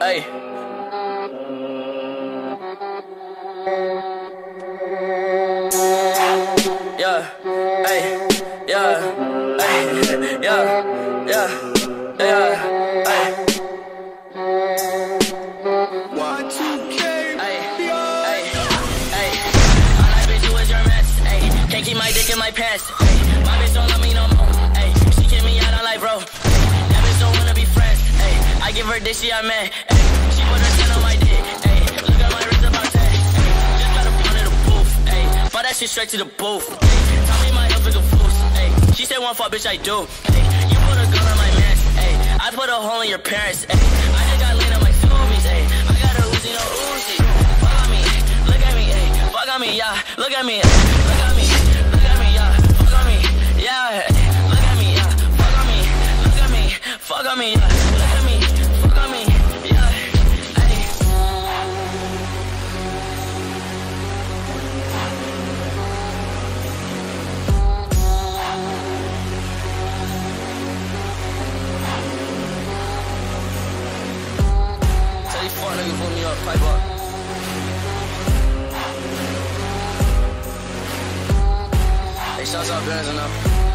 Hey. Yeah, hey, yeah, hey, yeah, yeah, hey. Y2K, Hey, all I bitch you is your mess. Ay, can't keep my dick in my pants. Ay, my bitch don't love me no more. Ay, she kick me out on life, bro. That bitch don't wanna be friends. Ay, I give her dick, she a man. Ay, she put her 10 on my dick. Ay, look at my wrist about 10. Ay, just got a pound in the booth. Ay, bought that shit straight to the booth. Ay, tell me my health is a fool. Ay, she said one fuck, bitch, I do. Ay, you put a gun on my man. Ay, I put a hole in your parents. Ay, I just got lean on my zoomies. Ay, I got a Uzi, no Uzi. Fuck on me, look at me, ay, fuck on me, yeah, look at me, look at me, look at me, yeah, fuck on me, yeah, look at me, yeah, fuck on me, look at me, fuck on me, yeah, look at me, fuck on me, yeah, ay. Tell these fuck niggas put me up, pipe up. Hey, shouts out Benz and up.